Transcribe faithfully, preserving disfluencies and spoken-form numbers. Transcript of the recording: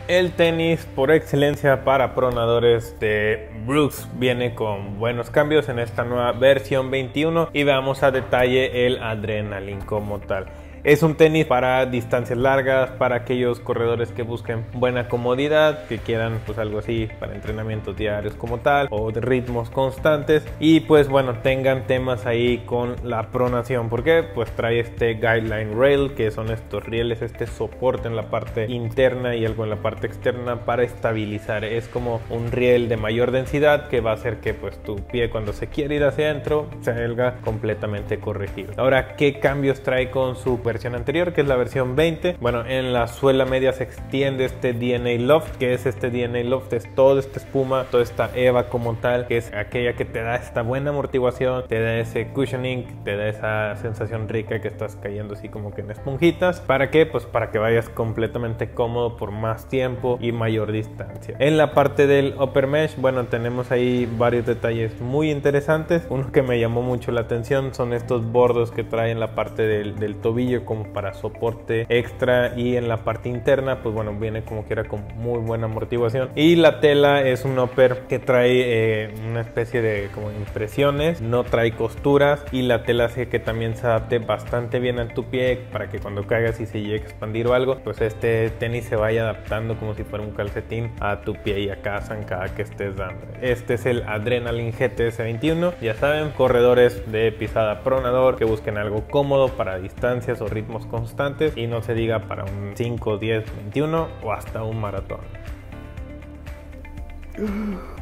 El tenis por excelencia para pronadores de Brooks viene con buenos cambios en esta nueva versión veintiuno y veamos a detalle el Adrenaline como tal. Es un tenis para distancias largas, para aquellos corredores que busquen buena comodidad, que quieran pues algo así para entrenamientos diarios como tal o de ritmos constantes y pues bueno, tengan temas ahí con la pronación, porque pues trae este guideline rail, que son estos rieles, este soporte en la parte interna y algo en la parte externa para estabilizar. Es como un riel de mayor densidad que va a hacer que pues tu pie, cuando se quiere ir hacia adentro, salga completamente corregido. Ahora, ¿qué cambios trae con su versión anterior, que es la versión veinte? Bueno, en la suela media se extiende este D N A Loft. Que es este D N A Loft? Es toda esta espuma, toda esta EVA como tal, que es aquella que te da esta buena amortiguación, te da ese cushioning, te da esa sensación rica que estás cayendo así como que en esponjitas. ¿Para qué? Pues para que vayas completamente cómodo por más tiempo y mayor distancia. En la parte del upper mesh, bueno, tenemos ahí varios detalles muy interesantes. Uno que me llamó mucho la atención son estos bordos que trae en la parte del, del tobillo como para soporte extra, y en la parte interna pues bueno, viene como que era con muy buena amortiguación. Y la tela es un upper que trae eh, una especie de como impresiones, no trae costuras, y la tela hace que también se adapte bastante bien a tu pie para que cuando caigas y se llegue a expandir o algo, pues este tenis se vaya adaptando como si fuera un calcetín a tu pie y a cada zancada que estés dando. Este es el Adrenaline G T S veintiuno. Ya saben, corredores de pisada pronador que busquen algo cómodo para distancias o ritmos constantes, y no se diga para un cinco, diez, veintiuno o hasta un maratón.